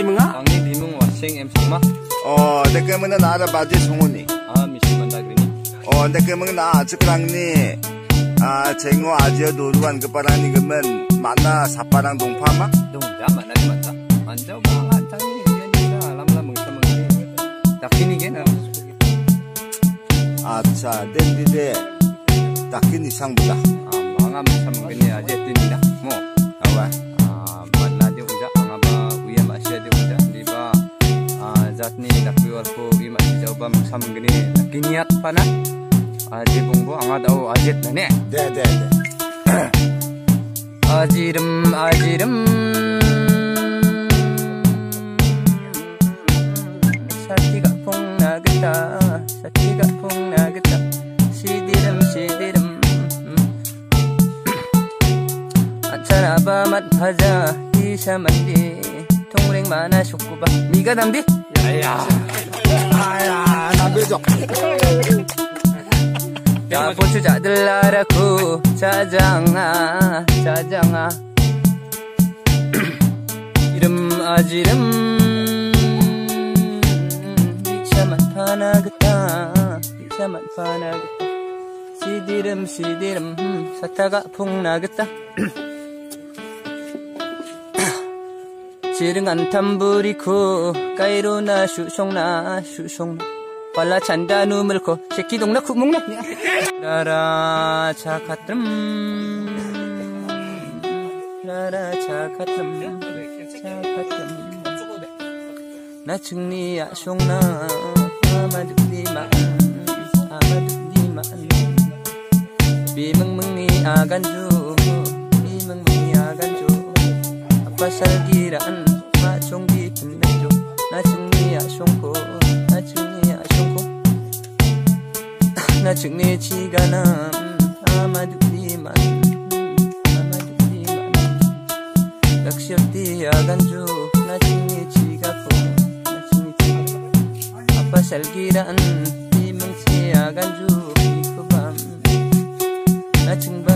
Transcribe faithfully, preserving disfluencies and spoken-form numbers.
mga? Ang hindi mong wasing em sama. 어, 내 그러면은 나를 바지 송은이. Ah, misi mandagrini. 어, 내 그러면 나 아직랑니. 아, 쟁어 아지어 노루한 그 바랑니 그러면 만나 사빠랑 동파마? Dong, da mana di mata. Manjau banget tadi dia lamla mengsa mengni. Dakini gen. 아차, 댄디데 딱히 이상보다. Ah, mga mengsa mengni aja tinda. Mo. 아와. Ah, mana dia uja angaba uya masih dia uja di ba. Ah, zatni dakwiwal ko uya masih jauh ba mengsa mengni. Dakiniat pana. Aje bungbo angad au ajet nane. 네, 네, 네. 아지름 아지름 사티가 폭나겠다 사티가 폭나겠다 시디름 시디름 아차나바 맛하자 이샤만디 통랭 많아 쇼꾸바 미가 담디 야야 아야, 남배죠. 야 고추자들 알았고 짜장아 짜장아 이름 아지름 이차만 파나겠다 이차만 파나겠다 시디름 시디름 사타가 폭나겠다 지릉한 탐부리코 까이로나 슈송나 슈송나 발라 찬다 누물코 새끼동나 구멍나 라라 차카트름 라라 차카트름 차카트름 나 증리야 송나 아마득디만 아마득디만 비멍멍이 아간주 비멍멍이 아간주 아빠 살기란 마종기 분명조 나 증리야 송코 나 증리야 나 증리 지가남 아마득디만 아마득디만 낚시업디 아간주 나 증리 지가포 나 증리 지가 아빠 살기란 이멍치 아간주 이후밤 나 증바